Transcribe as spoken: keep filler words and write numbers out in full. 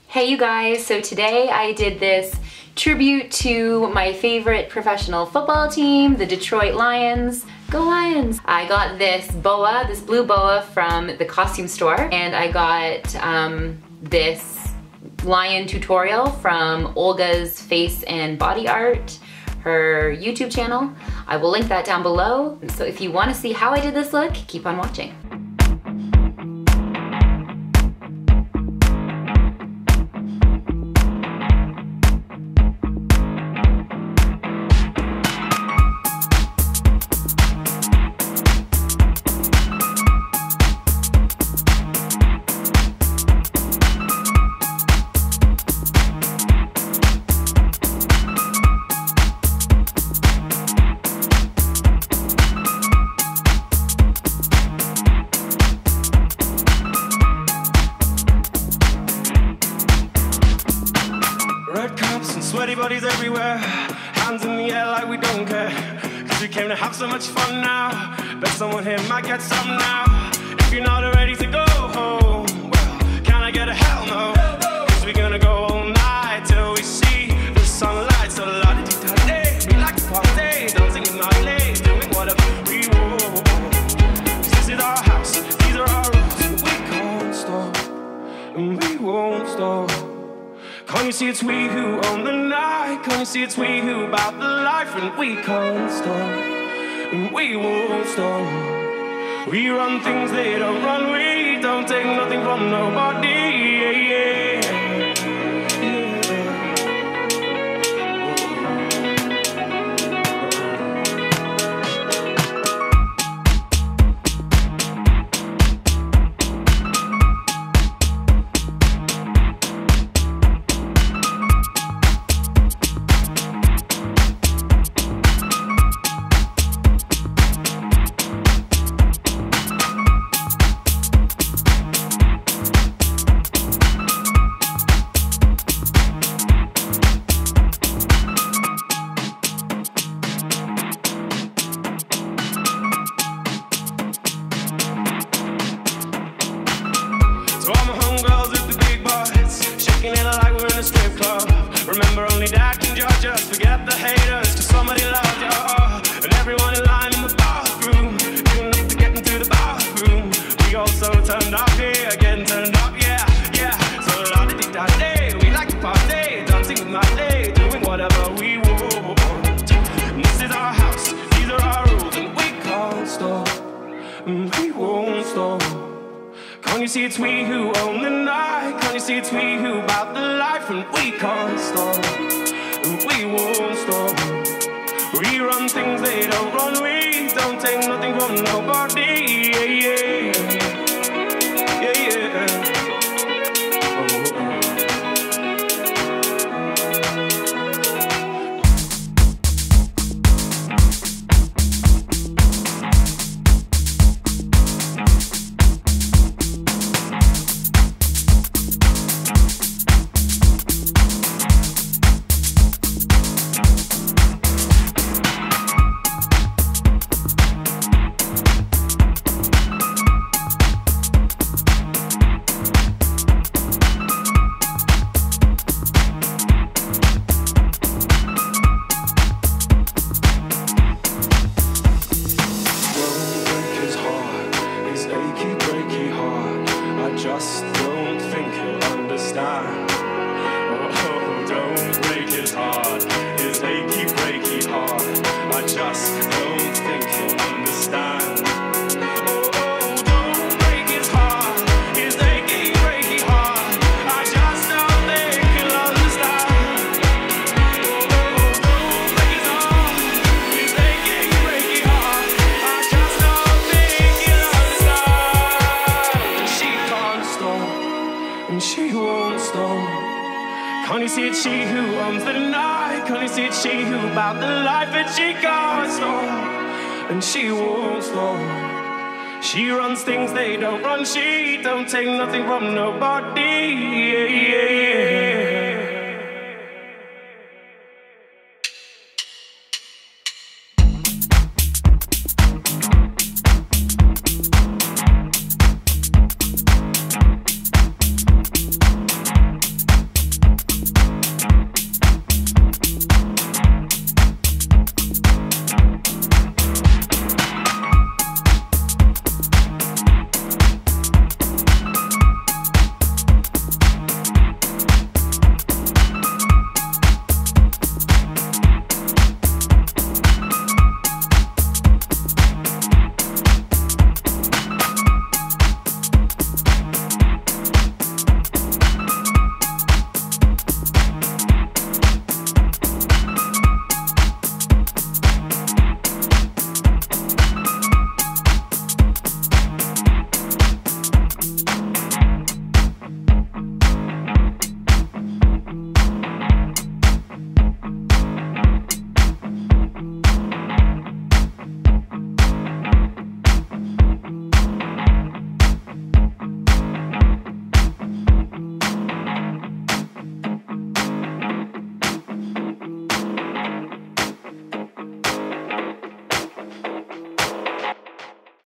Hey you guys, so today I did this tribute to my favorite professional football team, the Detroit Lions. Go Lions! I got this boa, this blue boa from the costume store, and I got um, this lion tutorial from Olga's Face and Body Art, her YouTube channel. I will link that down below, so if you want to see how I did this look, keep on watching. Red cups and sweaty bodies everywhere, hands in the air like we don't care, cause we came to have so much fun now. Bet someone here might get some now. If you're not ready to go home, well, can I get a hell no? Cause we're gonna go all night till we see the sunlight. So la-di-di-da-day, we like to party, dancing in our place, doing whatever we want. Cause this is our house, these are our rules, and we can't stop, and we won't stop. Can't you see it's we who own the night? Can't you see it's we who about the life? And we can't stop, and we won't stop. We run things they don't run. We don't take nothing from nobody. Yeah, yeah. So all my homegirls with the big boys, shaking it like we're in a strip club. Remember, only that can judge us. Forget the haters, cause somebody loved you. Oh, and everyone in line in the bathroom, even up to get into the bathroom. We all so turned up here, getting turned up, yeah, yeah. So la-di-di-da-day, we like to party, dancing with my day, doing whatever we want. And this is our house, these are our rules, and we can't stop, and we won't stop. Can't you see it's we who own the night? Can't you see it's we who about the life? And we can't stop, and we won't stop. We run things they don't run. We don't take nothing from nobody. Yeah, yeah, yeah, yeah. Just don't think he'll understand. Oh, don't break his heart, his achy, breaky heart. I just don't think he'll understand. Oh, don't break his heart, his achy, breaky heart. I just don't think he'll understand. Oh, don't break his heart, his achy, breaky heart. I just don't think he'll understand. She can't stop, and she won't stop. Can't you see it's she who owns the night? Can't you see it's she who about the life? And she can't stop, and she won't stop. She runs things they don't run. She don't take nothing from nobody. Yeah.